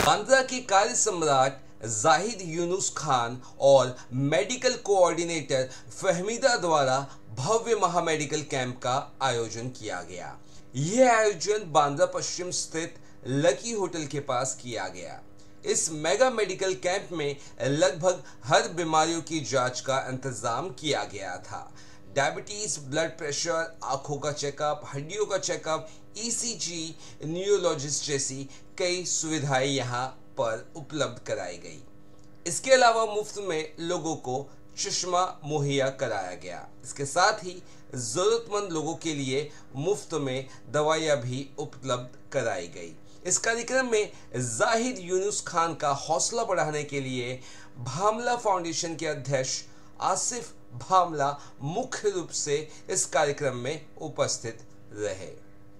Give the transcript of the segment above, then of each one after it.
बांद्रा के कार्य सम्राट जाहिद यूनुस खान और मेडिकल कोऑर्डिनेटर फहमीदा द्वारा भव्य महामेडिकल कैंप का आयोजन किया गया। यह आयोजन बांद्रा पश्चिम स्थित लकी होटल के पास किया गया। इस मेगा मेडिकल कैंप में लगभग हर बीमारियों की जांच का इंतजाम किया गया था। डायबिटीज, ब्लड प्रेशर, आंखों का चेकअप, हड्डियों का चेकअप, ईसीजी, न्यूरोलॉजिस्ट जैसी कई सुविधाएं यहां पर उपलब्ध कराई गई। इसके अलावा मुफ्त में लोगों को चश्मा मुहैया कराया गया। इसके साथ ही जरूरतमंद लोगों के लिए मुफ्त में दवाइयां भी उपलब्ध कराई गई। इस कार्यक्रम में जाहिद यूनुस खान का हौसला बढ़ाने के लिए भामला फाउंडेशन के अध्यक्ष आसिफ भामला मुख्य रूप से इस कार्यक्रम में उपस्थित रहे।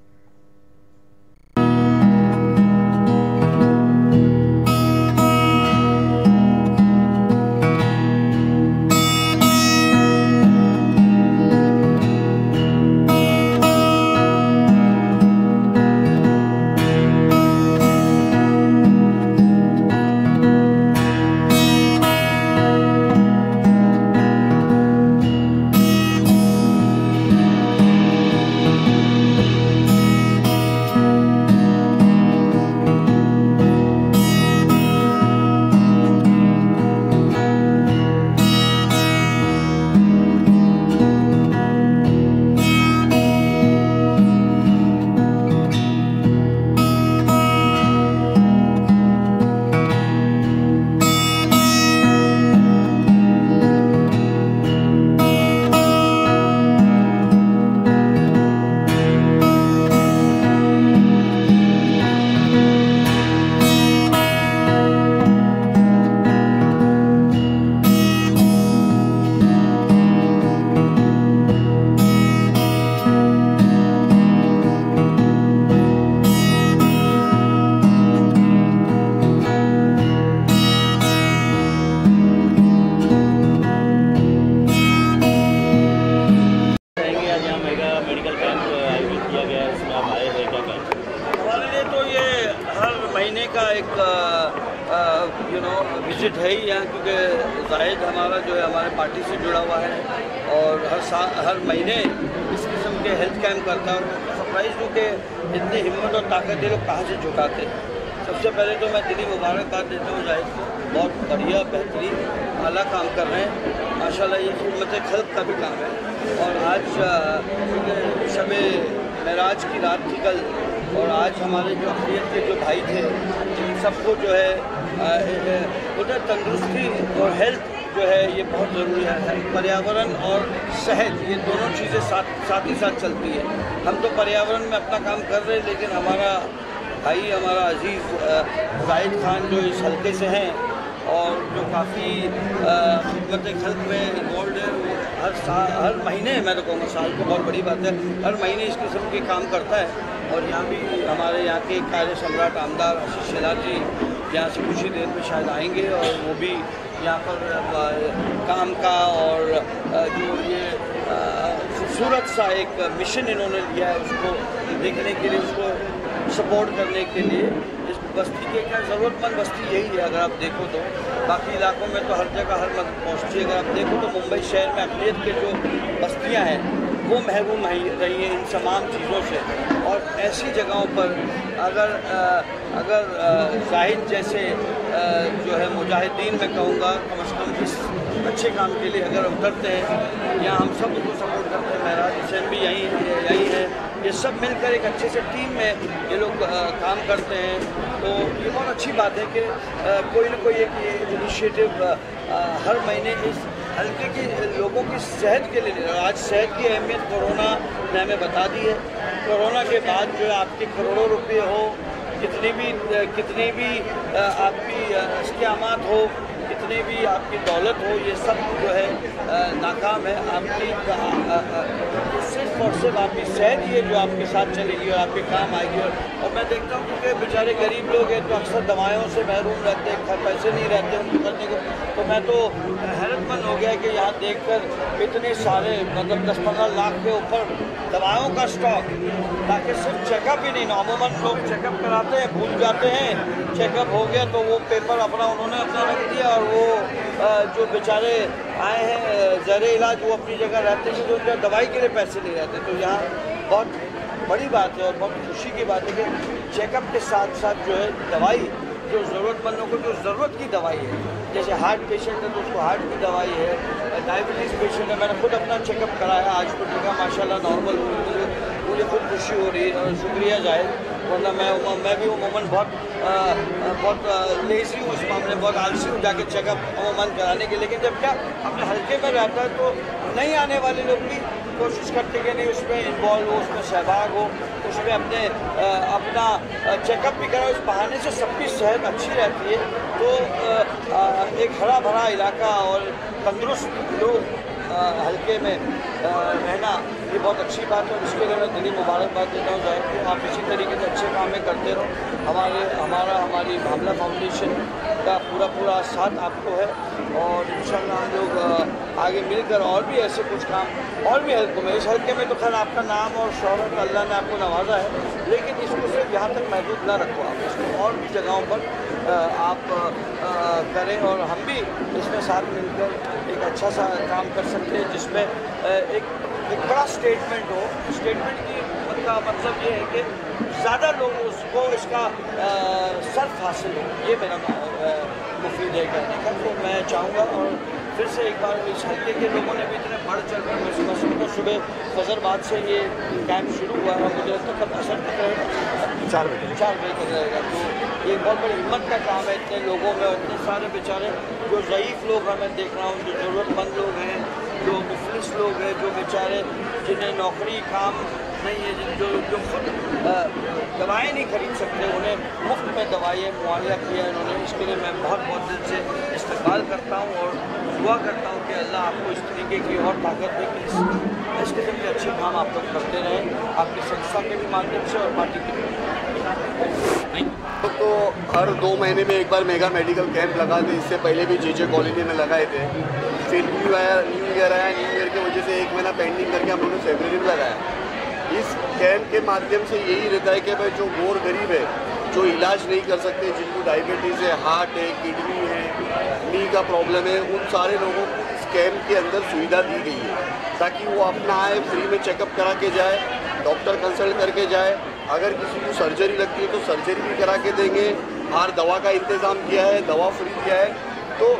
महीने का एक विजिट है ही यहाँ, क्योंकि जाहिद हमारा जो है हमारे पार्टी से जुड़ा हुआ है और हर महीने इस किस्म के हेल्थ कैंप करता है। और सरप्राइज हूँ कि इतनी हिम्मत और ताकत ये लोग कहाँ से जुटाते। सबसे पहले तो मैं दिली मुबारकबाद देता हूँ जाहिद को, बहुत बढ़िया बेहतरीन आला काम कर रहे हैं माशाल्लाह। ये खिदमत खल्क का भी काम है। और आज शब मेराज की रात थी कल, और आज हमारे जो अक़लियत के जो भाई थे इन सबको जो है उधर तंदुरुस्ती और हेल्थ जो है ये बहुत ज़रूरी है। पर्यावरण और सेहत ये दोनों चीज़ें साथ ही साथ चलती है। हम तो पर्यावरण में अपना काम कर रहे हैं, लेकिन हमारा भाई हमारा अजीज़ जाहिद खान जो इस हल्के से हैं और जो काफ़ी खिदमत खल्क में इन्वॉल्व है, हर महीने, मैं तो कहूँगा साल को बहुत बड़ी बात है, हर महीने इस किस्म के काम करता है। और यहाँ भी हमारे यहाँ के कार्य सम्राट आमदार आशीष शेलार जी यहाँ से कुछ ही देर में शायद आएंगे, और वो भी यहाँ पर काम का और जो ये खूबसूरत सा एक मिशन इन्होंने लिया है उसको देखने के लिए, उसको सपोर्ट करने के लिए। इस बस्ती के क्या ज़रूरतमंद बस्ती यही है। अगर आप देखो तो बाकी इलाकों में तो हर जगह हर मदद पहुँचती है। अगर आप देखो तो मुंबई शहर में अक़लियत के जो बस्तियाँ हैं वो महरूम रही हैं इन तमाम चीज़ों से। और ऐसी जगहों पर अगर जाहिद जैसे जो है मुजाहिदीन मैं कहूँगा कम से कम इस अच्छे काम के लिए अगर उतरते हैं, यहाँ हम सब उनको सपोर्ट करते हैं, महराज हुसैन भी यही है, ये सब मिलकर एक अच्छे से टीम में ये लोग काम करते हैं। तो ये बहुत अच्छी बात है कि कोई ना कोई एक इनिशिएटिव हर महीने इस हल्के के लोगों की सेहत के लिए। आज सेहत की अहमियत कोरोना ने हमें बता दी है। कोरोना के बाद जो है आपके करोड़ों रुपए हो, कितनी भी आपकी इस्तेमाल हो, कितनी जितने भी आपकी दौलत हो, ये सब जो है नाकाम है। आपकी सिर्फ और सिर्फ आपकी सेहत ये जो आपके साथ चलेगी और आपके काम आएगी। और मैं देखता हूँ क्योंकि बेचारे गरीब लोग हैं तो अक्सर दवाइयों से महरूम रहते हैं, पैसे नहीं रहते उनको करने को। तो मैं तो हैरतमंद हो गया कि यहाँ देखकर इतने सारे मतलब 10-15 लाख के ऊपर दवाओं का स्टॉक, ताकि सिर्फ चेकअप ही नहीं, अमूमन लोग चेकअप कराते हैं, भूल जाते हैं, चेकअप हो गया तो वो पेपर उन्होंने अपना रख दिया और वो जो बेचारे आए हैं ज़र इलाज वो अपनी जगह रहते हैं, तो उनका दवाई के लिए पैसे नहीं रहते। तो यहाँ बहुत बड़ी बात है और बहुत खुशी की बात है कि चेकअप के साथ साथ जो है दवाई, जो ज़रूरतमंदों को जो ज़रूरत की दवाई है, जैसे हार्ट पेशेंट है तो उसको हार्ट की दवाई है, डायबिटीज़ पेशेंट है, मैंने खुद अपना चेकअप कराया, आज तो ठीक है माशाल्लाह नॉर्मल हो रही है, मुझे खुद खुशी हो रही है और शुक्रिया जाहिर, वरना मैं भी उमूमन बहुत लेज़ी हूँ इस मामले में, बहुत आलसी हूँ जाके चेकअप उमूमन कराने के। लेकिन जब क्या अपने हल्के में रहता है तो नहीं आने वाले लोग भी कोशिश करते कि नहीं उसमें इन्वॉल्व हो, उसमें सहभाग हो, उसमें अपना चेकअप भी करा, उस बहाने से सबकी सेहत अच्छी रहती है। तो एक हरा भरा इलाका और तंदुरुस्त लोग हल्के में रहना ये बहुत अच्छी बात है और इसके लिए मैं दिली मुबारकबाद देता हूँ जाहिर को। आप इसी तरीके से अच्छे काम में करते रहो। हमारी मामला फाउंडेशन का पूरा साथ आपको है और इंशाल्लाह हम लोग आगे मिलकर और भी ऐसे कुछ काम और भी हल्कों में, इस हल्के में तो खैर आपका नाम और शोहरत अल्लाह ने आपको नवाजा है, लेकिन इसको सिर्फ यहाँ तक महदूद ना रखो, आप इसको और भी जगहों पर आप करें और हम भी इसमें साथ मिलकर एक अच्छा सा काम कर सकते हैं जिसमें एक बड़ा स्टेटमेंट हो। स्टेटमेंट की मतलब ये है कि ज़्यादा लोग उसको इसका सर्फ हासिल हो, ये मेरा मुफीद है कहने का। तो मैं चाहूँगा और फिर से एक बार इस हल्के के लोगों ने भी इतने बढ़ चढ़ कर, मैं सुबह फजर बाद से ये कैंप शुरू हुआ है और मुझे तक असर तक रहेगा 4 बजे तक रहेगा। तो ये बहुत बड़ी हिम्मत का काम है इतने लोगों में और इतने सारे बेचारे जो ज़ईफ़ लोग हैं, मैं देख रहा हूँ जो ज़रूरतमंद लोग हैं, जो मुफलिस लोग हैं, जो बेचारे जिन्हें नौकरी काम नहीं है, जो खुद दवाएँ नहीं खरीद सकते, उन्हें मुफ्त में दवाइयाँ मुहैया किया इन्होंने। इसके लिए मैं बहुत दिल से इस्तकबाल करता हूँ और दुआ करता हूँ कि अल्लाह आपको इस तरीके की और ताकत दे कि इस किस्म के अच्छे काम आप लोग करते रहें, आपकी संस्था के भी माध्यम से और पार्टी के भी। तो हर 2 महीने में एक बार मेगा मेडिकल कैंप लगाते, इससे पहले भी जे कॉलोनी में लगाए थे। फिर न्यू ईयर आया, न्यू ईयर की वजह से 1 महीना पेंडिंग करके हम लोगों ने फरवरी में लगाया। इस कैंप के माध्यम से यही रहता है कि भाई जो गौर गरीब है, जो इलाज नहीं कर सकते, जिनको डायबिटीज़ है, हार्ट है, किडनी है, नी का प्रॉब्लम है, उन सारे लोगों को इस कैंप के अंदर सुविधा दी गई है ताकि वो अपना आए, फ्री में चेकअप करा के जाए, डॉक्टर कंसल्ट करके जाए। अगर किसी को सर्जरी लगती है तो सर्जरी भी करा के देंगे। हर दवा का इंतज़ाम किया है, दवा फ्री किया है। तो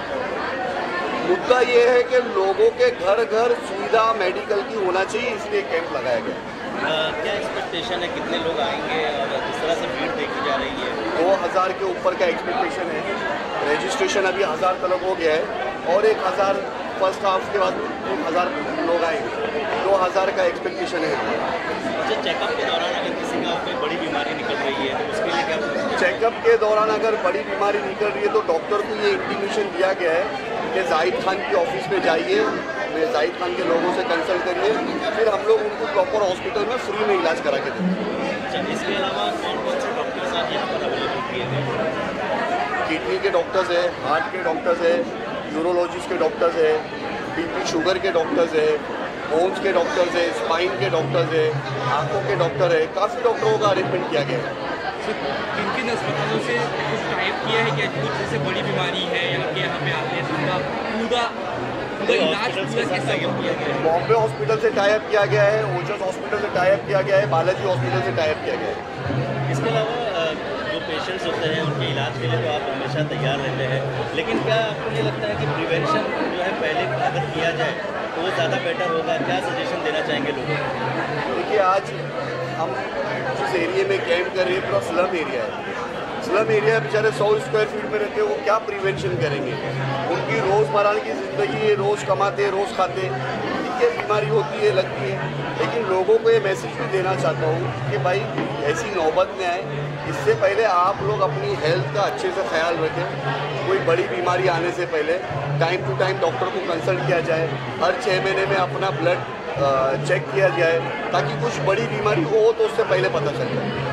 मुद्दा ये है कि लोगों के घर घर सुविधा मेडिकल की होना चाहिए, इसलिए कैंप लगाया गया। क्या एक्सपेक्टेशन है, कितने लोग आएंगे और किस तरह से भीड़ देखी जा रही है? 2000 के ऊपर का एक्सपेक्टेशन है। रजिस्ट्रेशन अभी 1000 तक हो गया है और 1000 फर्स्ट हाफ के बाद 1000 लोग आएंगे। 2000 का एक्सपेक्टेशन है। अच्छा, चेकअप के दौरान अगर किसी का कोई बड़ी बीमारी निकल रही है तो उसके लिए क्या? चेकअप के दौरान अगर बड़ी बीमारी निकल रही है तो डॉक्टर को ये इंटीमेशन दिया गया है कि जाहिद खान की ऑफिस में जाइए, जाहिद खान के लोगों से कंसल्ट करिए, फिर हम लोग उनको प्रॉपर हॉस्पिटल में फ्री में इलाज करा के देंगे। अच्छा, इसके अलावा कौन से डॉक्टर्स आज यहाँ पर अवेलेबल किए गए? किडनी के डॉक्टर्स है, हार्ट के डॉक्टर्स है, यूरोलॉजिस्ट के डॉक्टर्स है, बीपी शुगर के डॉक्टर्स है, बोन्स के डॉक्टर्स है, स्पाइन के डॉक्टर्स है, आँखों के डॉक्टर है, काफ़ी डॉक्टरों का अरेंजमेंट किया गया है। किन अस्पतालों से कुछ टाइप किया है, क्या कुछ जैसे बड़ी बीमारी है यहाँ पे आते हैं तो उनका पूरा इलाज कैसे किया गया है? बॉम्बे हॉस्पिटल से टाइप किया गया है, ओजस हॉस्पिटल से टाइप किया गया है, बालाजी हॉस्पिटल से टाइप किया गया है। इसके अलावा जो पेशेंट्स होते हैं उनके इलाज के लिए तो आप हमेशा तैयार रहते हैं, लेकिन क्या आपको ये लगता है कि प्रिवेंशन जो है पहले अगर किया जाए तो वो ज़्यादा बेटर होगा? क्या सजेशन देना चाहेंगे लोगों को? देखिए, आज हम जिस एरिया में कैंप कर रहे हैं पूरा स्लम एरिया है। स्लम एरिया बेचारे 100 स्क्वायर फीट में रहते हैं, वो क्या प्रिवेंशन करेंगे? उनकी रोज़मर्रा की ज़िंदगी है, रोज़ कमाते रोज़ खाते, है बीमारी होती है, लगती है, लेकिन लोगों को ये मैसेज भी देना चाहता हूँ कि भाई ऐसी नौबत में आए, इससे पहले आप लोग अपनी हेल्थ का अच्छे से ख्याल रखें। कोई बड़ी बीमारी आने से पहले टाइम टू टाइम डॉक्टर को कंसल्ट किया जाए, हर 6 महीने में अपना ब्लड चेक किया जाए, ताकि कुछ बड़ी बीमारी हो तो उससे पहले पता चल जाए।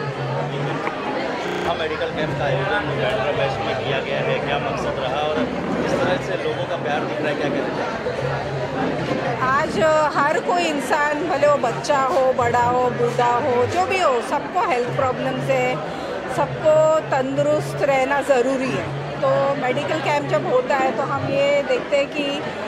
मेडिकल कैंप का आयोजन बैंड्रा वेस्ट में किया गया है, क्या मकसद रहा और इस तरह से लोगों का प्यार दिख रहा है, क्या कहना चाहिए? आज हर कोई इंसान, भले वो बच्चा हो, बड़ा हो, बूढ़ा हो, जो भी हो, सबको हेल्थ प्रॉब्लम्स है, सबको तंदुरुस्त रहना ज़रूरी है। तो मेडिकल कैंप जब होता है तो हम ये देखते हैं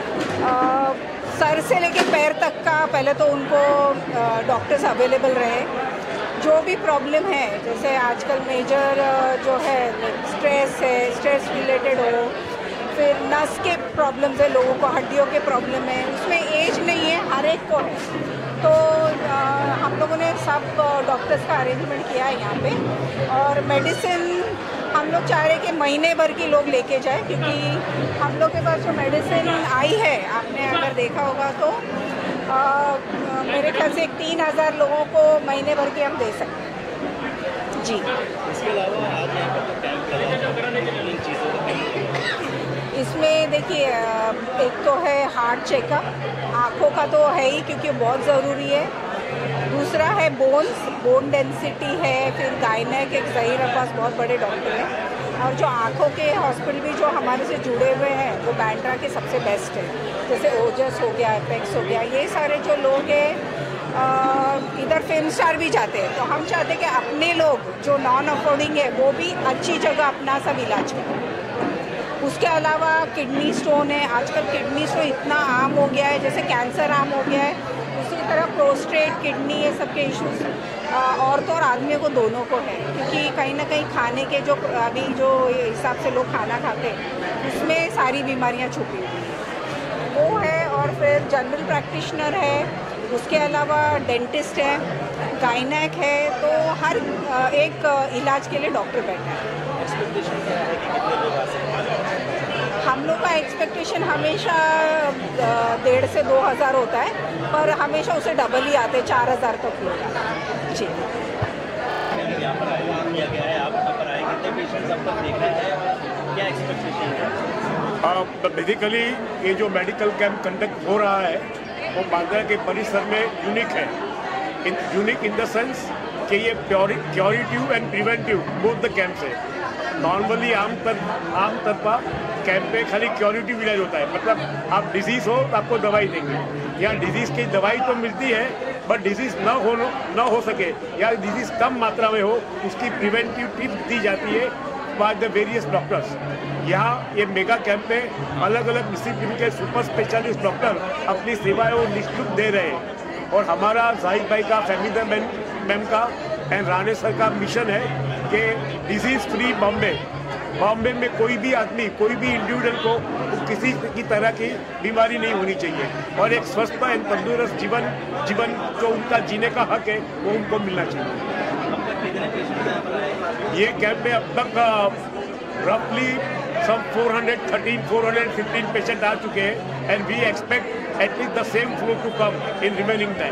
कि सर से लेके पैर तक का पहले तो उनको डॉक्टर्स अवेलेबल रहे। जो भी प्रॉब्लम है, जैसे आजकल मेजर जो है स्ट्रेस है, स्ट्रेस रिलेटेड हो, फिर नस के प्रॉब्लम्स है, लोगों को हड्डियों के प्रॉब्लम है, उसमें एज नहीं है, हर एक को है। तो हम लोगों ने सब डॉक्टर्स का अरेंजमेंट किया है यहाँ पे, और मेडिसिन हम लोग चाह रहे हैं कि महीने भर की लोग लेके जाए, क्योंकि हम लोग के पास जो मेडिसिन आई है, आपने अगर देखा होगा तो मेरे ख्याल से 3000 लोगों को महीने भर के हम दे सकते हैं जी। इसके अलावा आज यहाँ पर तो कैंप लगा इन चीज़ों का कैंप, इसमें देखिए एक तो है हार्ट चेकअप, आँखों का तो है ही क्योंकि बहुत ज़रूरी है। दूसरा है बोन डेंसिटी है, फिर गायनेक, एक ज़हीर अब्बास बहुत बड़े डॉक्टर हैं, और जो आँखों के हॉस्पिटल भी जो हमारे से जुड़े हुए हैं वो बैंड्रा के सबसे बेस्ट है, जैसे ओजस हो गया, एपेक्स हो गया, ये सारे जो लोग हैं इधर फिल्म स्टार भी जाते हैं। तो हम चाहते हैं कि अपने लोग जो नॉन अफोर्डिंग है वो भी अच्छी जगह अपना सब इलाज करें। उसके अलावा किडनी स्टोन है, आजकल किडनी स्टोन इतना आम हो गया है, जैसे कैंसर आम हो गया है, उसी तरह प्रोस्टेट, किडनी, ये सब के इश्यूज औरतों और आदमियों को दोनों को है, क्योंकि कहीं ना कहीं खाने के जो अभी जो हिसाब से लोग खाना खाते हैं उसमें सारी बीमारियां छुपी हुई हैं, वो है। और फिर जनरल प्रैक्टिशनर है, उसके अलावा डेंटिस्ट है, गायनेक है, तो हर एक इलाज के लिए डॉक्टर बैठा है। एक्सपेक्टेशन क्या है कि कितने लोग आ सकते हैं? हम लोग का एक्सपेक्टेशन हमेशा 1,500 से 2,000 होता है, पर हमेशा उसे डबल ही आते, 4,000 तक लोग आते हैं जी। यहाँ पर आयोजन किया गया है, आप यहाँ पर आए, कितने पेशेंट्स अब तक देख रहे हैं, क्या एक्सपेक्टेशन है? बेसिकली ये जो मेडिकल कैंप कंडक्ट हो रहा है वो बांद्रा के परिसर में यूनिक है। यूनिक इन द सेंस कि ये curative and preventive both the camps है। नॉर्मली आमतौर पर कैंप पे खाली क्योरेटिव इलाज होता है, मतलब आप डिजीज़ हो तो आपको दवाई देंगे, या डिजीज़ की दवाई तो मिलती है बट डिजीज़ न हो सके या डिजीज़ कम मात्रा में हो, उसकी प्रिवेंटिव टिप्स दी जाती है बाय द वेरियस डॉक्टर्स। यहाँ ये मेगा कैंप में अलग अलग डिसिप्लिन के सुपर स्पेशलिस्ट डॉक्टर अपनी सेवाएं वो निःशुल्क दे रहे हैं, और हमारा जाहिद भाई का, फहमीदा मैम का एंड राणे सर का मिशन है कि डिजीज़ फ्री बॉम्बे में कोई भी आदमी, कोई भी इंडिविजुअल को किसी की तरह की बीमारी नहीं होनी चाहिए, और एक स्वस्थ एंड तंदुरुस्त जीवन जो उनका जीने का हक है वो उनको मिलना चाहिए। ये कैंप में अब तक रफली some 415 पेशेंट आ चुके हैं, and we expect at least the same flow to come in remaining time.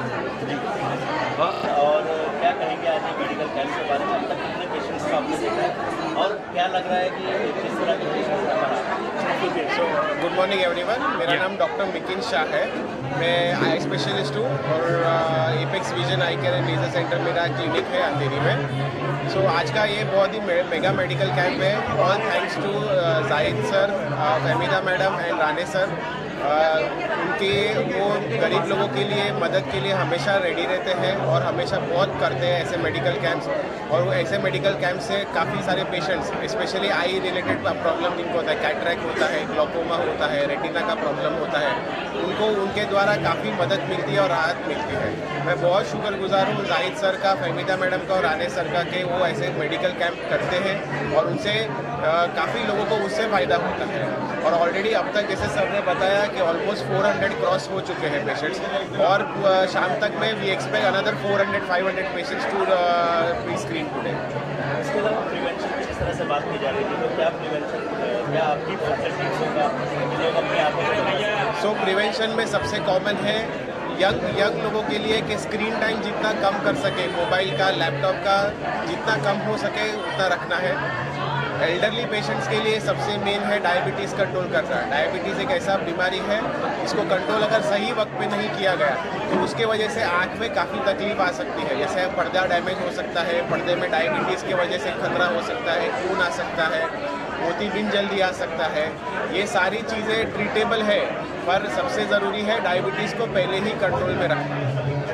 और क्या कहेंगे आज ये मेडिकल कैंप के बारे में? अब तक कितने पेशेंट्स को आपने देखा है और क्या लग रहा है कि किस तरह के पेशेंट्स का बना? सो गुड मॉर्निंग एवरीवन, मेरा नाम डॉक्टर मिकिन शाह है, मैं आई स्पेशलिस्ट हूँ और Apex vision eye care and laser centre मेरा क्लिनिक है अंधेरी में। सो आज का ये बहुत ही मेगा मेडिकल कैंप है, all thanks to Zahid sir, Fahmida madam and Rane sir. उनके वो गरीब लोगों के लिए मदद के लिए हमेशा रेडी रहते हैं और हमेशा बहुत करते हैं ऐसे मेडिकल कैंप्स, और वो ऐसे मेडिकल कैंप से काफ़ी सारे patients, specially eye related problem जिनको होता है, कैटरैक्ट होता है, ग्लोकोमा होता है, रेटिना का प्रॉब्लम होता है, उनको उनके द्वारा काफ़ी मदद मिलती है और राहत मिलती है। मैं बहुत शुक्रगुजार हूँ जाहिद सर का, फहमीदा मैडम का और राणे सर का कि वो ऐसे मेडिकल कैंप करते हैं और उनसे काफ़ी लोगों को उससे फ़ायदा होता है। और ऑलरेडी अब तक जैसे सर ने बताया कि ऑलमोस्ट 400 क्रॉस हो चुके हैं पेशेंट्स, और शाम तक में we expect another 400-500 patients to be screen today. इसके अलावा प्रिवेंशन तरह से बात की जा रही थी, तो क्या प्रिवेंशन, क्या आपकी फैसिलिटीज होगा लोग अपने आप को? सो प्रिवेंशन में सबसे कॉमन है यंग लोगों के लिए कि स्क्रीन टाइम जितना कम कर सके, मोबाइल का, लैपटॉप का जितना कम हो सके उतना रखना है। एल्डरली पेशेंट्स के लिए सबसे मेन है डायबिटीज़ कंट्रोल करना। डायबिटीज़ एक ऐसा बीमारी है इसको कंट्रोल अगर सही वक्त पे नहीं किया गया तो उसके वजह से आँख में काफ़ी तकलीफ आ सकती है। जैसे पर्दा डैमेज हो सकता है, पर्दे में डायबिटीज़ की वजह से खतरा हो सकता है, खून आ सकता है, मोतीबिंद जल्दी आ सकता है। ये सारी चीज़ें ट्रीटेबल है, पर सबसे ज़रूरी है डायबिटीज़ को पहले ही कंट्रोल में रखना।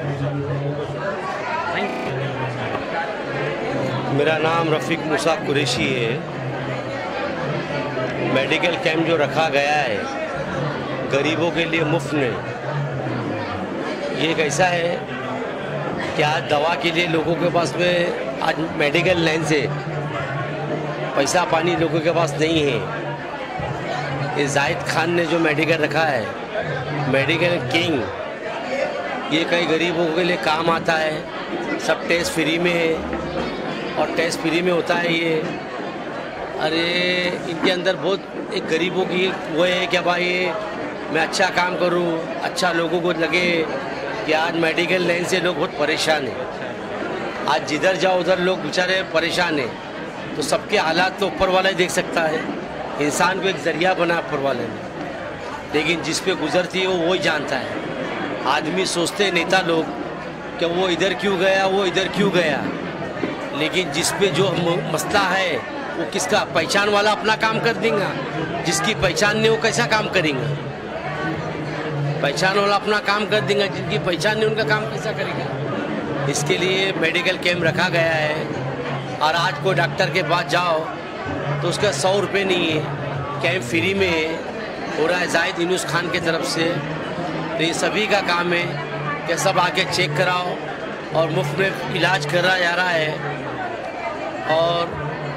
मेरा नाम रफ़ीक मूसा कुरैशी है। मेडिकल कैंप जो रखा गया है गरीबों के लिए मुफ्त में, ये एक ऐसा है कि आज दवा के लिए लोगों के पास में आज मेडिकल लाइन से पैसा पानी लोगों के पास नहीं है। ये जाहिद खान ने जो मेडिकल रखा है, मेडिकल किंग, ये कई गरीबों के लिए काम आता है। सब टेस्ट फ्री में है और टेस्ट फ्री में होता है ये। अरे इनके अंदर बहुत एक गरीबों की वो है कि भाई मैं अच्छा काम करूं, अच्छा लोगों को लगे कि आज मेडिकल लाइन से लोग बहुत परेशान हैं। आज जिधर जाओ उधर लोग बेचारे परेशान हैं। तो सबके हालात तो ऊपर वाला ही देख सकता है। इंसान को एक ज़रिया बना ऊपर वाले ने, लेकिन जिस पे गुजरती है वो ही जानता है। आदमी सोचते हैं नेता लोग कि वो इधर क्यों गया, वो इधर क्यों गया, लेकिन जिस पे जो मसला है वो किसका पहचान वाला अपना काम कर देगा, जिसकी पहचान नहीं वो कैसा काम करेगा। पहचान वाला अपना काम कर देगा, जिनकी पहचान नहीं उनका काम कैसा करेगा। इसके लिए मेडिकल कैंप रखा गया है। और आज कोई डॉक्टर के पास जाओ तो उसका 100 रुपये नहीं है, कैंप फ्री में है, हो रहा है जाहिद यूनुस खान की तरफ से। तो ये सभी का काम है कि सब आके चेक कराओ और मुफ्त में इलाज करा जा रहा है। और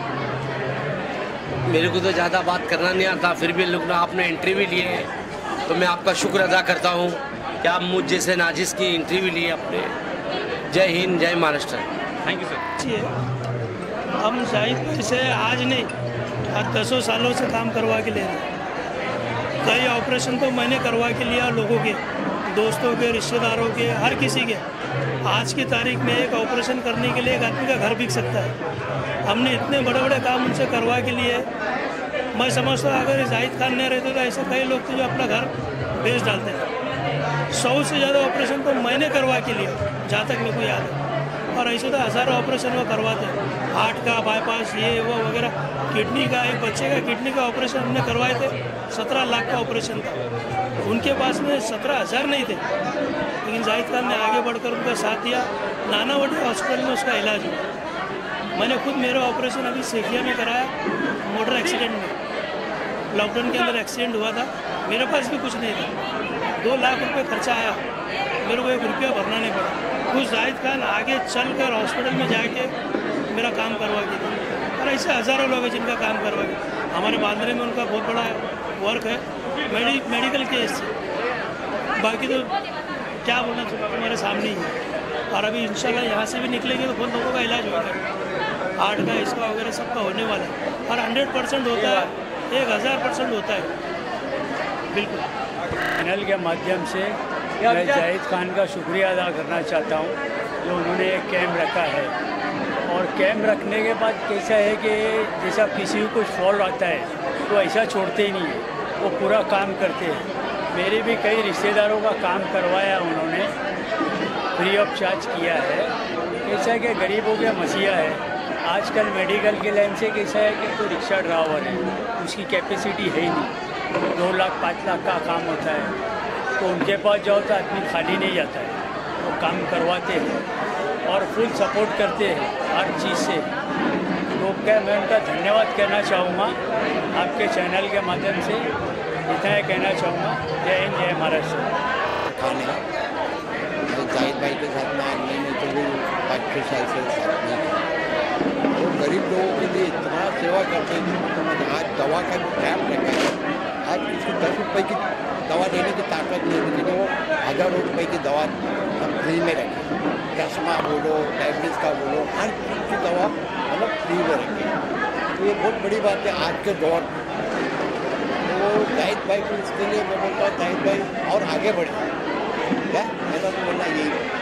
मेरे को तो ज़्यादा बात करना नहीं आता, फिर भी लोग आपने इंटरव्यू लिए तो मैं आपका शुक्र अदा करता हूँ कि आप मुझ जैसे नाजिस की इंटरव्यू लिए अपने। जय हिंद, जय महाराष्ट्र। Thank you sir. हम जाहिद भाई से आज नहीं, आज 10 सालों से काम करवा के ले रहे हैं। कई ऑपरेशन तो मैंने करवा के लिया, लोगों के, दोस्तों के, रिश्तेदारों के, हर किसी के। आज की तारीख में एक ऑपरेशन करने के लिए एक आदमी का घर बिक सकता है। हमने इतने बड़े बड़े काम उनसे करवा के लिए, मैं समझता हूँ अगर जाहिद खान नहीं रहते तो ऐसे कई लोग थे जो अपना घर बेच डालते थे। 100 से ज़्यादा ऑपरेशन तो मैंने करवा के लिया, जहाँ तक मेरे को याद है। और ऐसे तो हज़ारों ऑपरेशन वो करवाते हैं, हार्ट का, बाईपास, ये वो वगैरह। किडनी का, एक बच्चे का किडनी का ऑपरेशन हमने करवाए थे, 17 लाख का ऑपरेशन था। उनके पास में 17,000 नहीं थे, लेकिन जाहिद खान ने आगे बढ़कर उनका साथ दिया। नानावटी हॉस्पिटल में उसका इलाज हुआ। मैंने खुद मेरा ऑपरेशन अभी सेठिया में कराया, मोटर एक्सीडेंट में। लॉकडाउन के अंदर एक्सीडेंट हुआ था, मेरे पास भी कुछ नहीं था। 2 लाख रुपये खर्चा आया, मेरे को 1 रुपया भरना नहीं पड़ा। कुछ जाहिद खान आगे चलकर हॉस्पिटल में जाके मेरा काम करवा के दिया। और ऐसे हज़ारों लोग हैं जिनका काम करवा के। हमारे बांद्रे में उनका बहुत बड़ा वर्क है, मेडिकल केस से। बाकी तो क्या बोलना चाहिए, हमारे सामने ही है। और अभी इंशाल्लाह यहाँ से भी निकलेंगे तो बहुत लोगों का इलाज होगा, हार्ट का, इसका वगैरह सबका होने वाला है। और 100% होता है, 1000% होता है, बिल्कुल। चैनल के माध्यम से मैं जाहिद खान का शुक्रिया अदा करना चाहता हूँ, जो उन्होंने एक कैंप रखा है। और कैंप रखने के बाद कैसा है कि जैसा किसी को कुछ फॉल्ट आता है तो ऐसा छोड़ते ही नहीं है, वो पूरा काम करते हैं। मेरे भी कई रिश्तेदारों का काम करवाया उन्होंने, फ्री ऑफ चार्ज किया है। कैसा है कि गरीबों के मसीहा है। आजकल मेडिकल के लाइन से कैसा है कि कोई रिक्शा ड्राइवर है, उसकी कैपेसिटी है ही नहीं, 2 लाख 5 लाख का काम होता है, तो उनके पास जाओ तो आदमी खाली नहीं जाता है, वो काम करवाते हैं और फुल सपोर्ट करते हैं हर चीज़ से। तो क्या मैं उनका धन्यवाद कहना चाहूँगा आपके चैनल के माध्यम से, इतना ही कहना चाहूँगा। जय हिंद, जय महाराष्ट्र। खाने जाहिद भाई के साथ में आज मैंने तो भी 5-6 साल से साथ में, वो गरीब लोगों के लिए इतना सेवा करते हैं। आज दवा का कैंप रखा है, आज किसी 10 रुपये की दवा देने की ताकत नहीं है, लेकिन वो 1000 रुपये की दवा हम फ्री में रखें। चश्मा बोलो, डायबिटीज़ का बोलो, हर चीज़ की दवा मतलब फ्री में रखें। तो ये बहुत बड़ी बात है आज के दौर में। तो जाहिद भाई को इसके लिए मैं बोलता हूँ जाहिद भाई और आगे बढ़े, क्या मेरा तो बोलना यही है।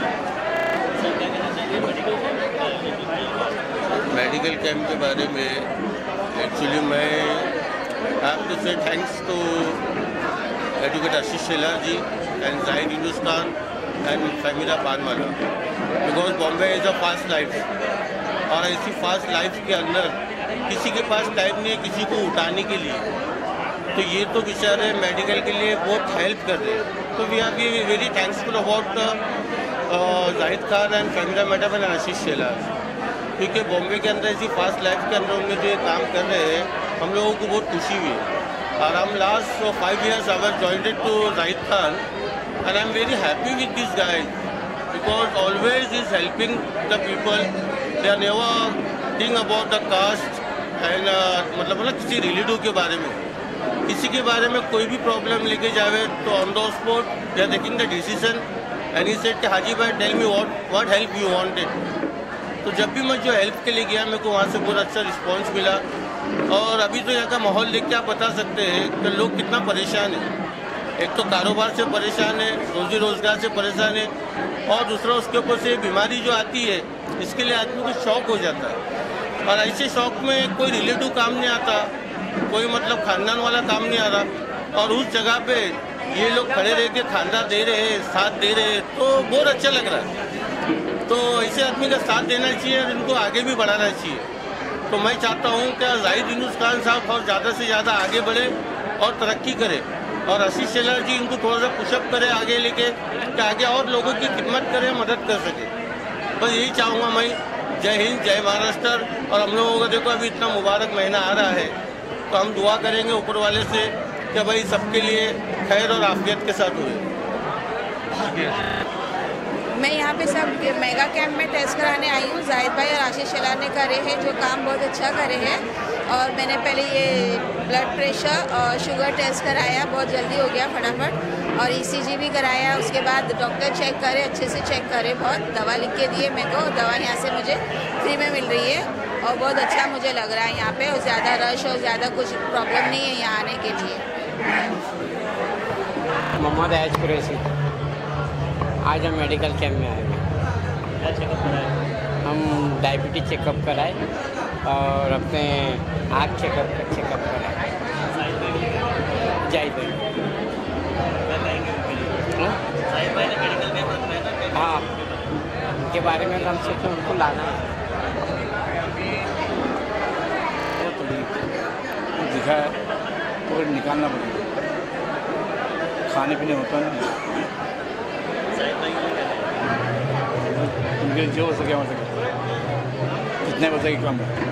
मेडिकल कैंप के बारे में एक्चुअली मैं have to say thanks to advocate Ashish Shelar ji and Zahid Yunus Khan and Fahmida Panwala, because Bombay is a fast life, और ऐसी फास्ट लाइफ के अंदर किसी के पास टाइम नहीं है किसी को उठाने के लिए, तो ये तो बेचारे मेडिकल के लिए बहुत हेल्प कर रहे हैं। तो we are very thanksful about Zahid Khan and Fahmida madam and Ashish Shelar, क्योंकि बॉम्बे के अंदर ऐसी फास्ट लाइफ के अंदर उनमें जो ये काम कर रहे हैं हम लोगों को बहुत खुशी हुई है। और हम last 5 years I was joined to Zahid Khan and I am very happy with this guy because always is helping the people. They are never think about the caste and मतलब ना किसी रिलेटिव के बारे में, किसी के बारे में कोई भी प्रॉब्लम लेके जावे तो on the spot they are taking the decision and he said कि हाजी भाई tell me what help you wanted. तो जब भी मैं जो हेल्प के लिए गया मेरे को वहाँ से बहुत अच्छा रिस्पॉन्स मिला। और अभी तो यहाँ का माहौल देख के आप बता सकते हैं कि लोग कितना परेशान है। एक तो कारोबार से परेशान है, रोजी रोजगार से परेशान है, और दूसरा उसके ऊपर से बीमारी जो आती है इसके लिए आदमी को शौक हो जाता है। और ऐसे शौक में कोई रिलेटिव काम नहीं आता, कोई मतलब खानदान वाला काम नहीं आ रहा, और उस जगह पे ये लोग खड़े रह के खानदान दे रहे हैं, साथ दे रहे हैं, तो बहुत अच्छा लग रहा है। तो ऐसे आदमी का साथ देना चाहिए और इनको आगे भी बढ़ाना चाहिए। तो मैं चाहता हूँ कि जाहिद यूनुस खान साहब और ज़्यादा से ज़्यादा आगे बढ़े और तरक्की करे, और आशीष शेलार जी इनको थोड़ा सा पुशअप करे आगे लेके, कि आगे और लोगों की खिदमत करे, मदद कर सके। बस यही चाहूँगा मैं। जय हिंद, जय महाराष्ट्र। और हम लोगों का देखो अभी इतना मुबारक महीना आ रहा है, तो हम दुआ करेंगे ऊपर वाले से कि भाई सबके लिए खैर और आफियत के साथ हुए। मैं यहाँ पे सब मेगा कैंप में टेस्ट कराने आई हूँ। जाहिद भाई और आशीष शेलार ने करे हैं जो काम बहुत अच्छा करे हैं, और मैंने पहले ये ब्लड प्रेशर और शुगर टेस्ट कराया, बहुत जल्दी हो गया फटाफट, और ECG भी कराया। उसके बाद डॉक्टर चेक करे, अच्छे से चेक करे, बहुत दवा लिख के दिए मेरे को। दवा यहाँ से मुझे फ्री में मिल रही है और बहुत अच्छा मुझे लग रहा है यहाँ पे, और ज़्यादा रश और ज़्यादा कुछ प्रॉब्लम नहीं है यहाँ आने के लिए। मोहम्मद ऐश कुरैशी, आज हम मेडिकल कैंप में आए हुए। क्या चेकअप कराए? हम डायबिटीज चेकअप कराए और अपने आँख चेकअप कराए। जाहिद भाई हाँ, उनके बारे में हम सोचे उनको लाना दिखा है तो निकालना पड़ेगा, खाने पीने होता नहीं, उनके जो हो सके जितने हो सके कम है।